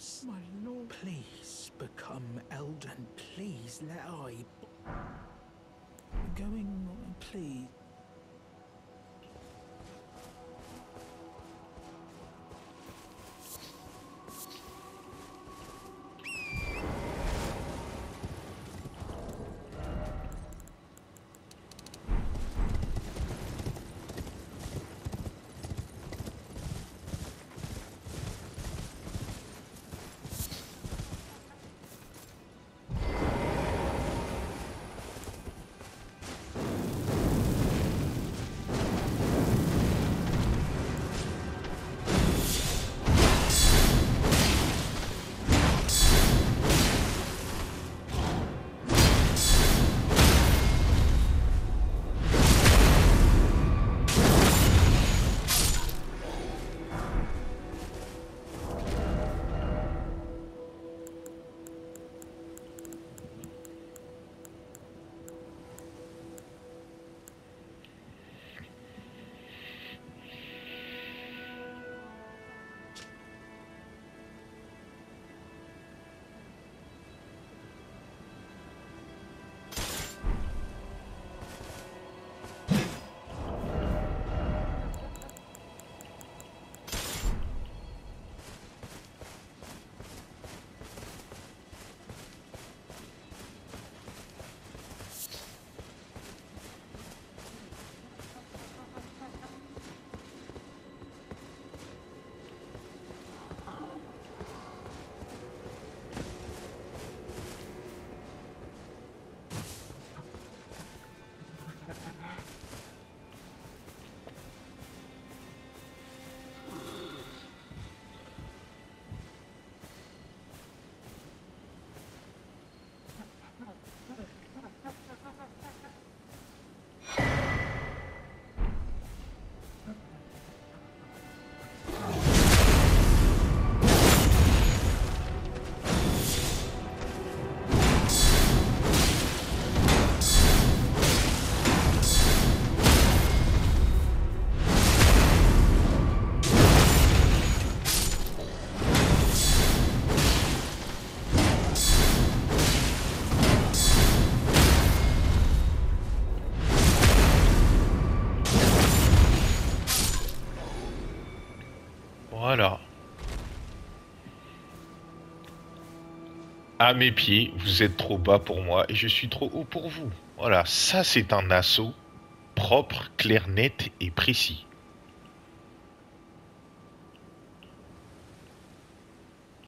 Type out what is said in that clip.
gods. My lord. Please become Elden. Please let I. Going, please. Voilà. À mes pieds, vous êtes trop bas pour moi et je suis trop haut pour vous. Voilà, ça c'est un assaut propre, clair, net et précis.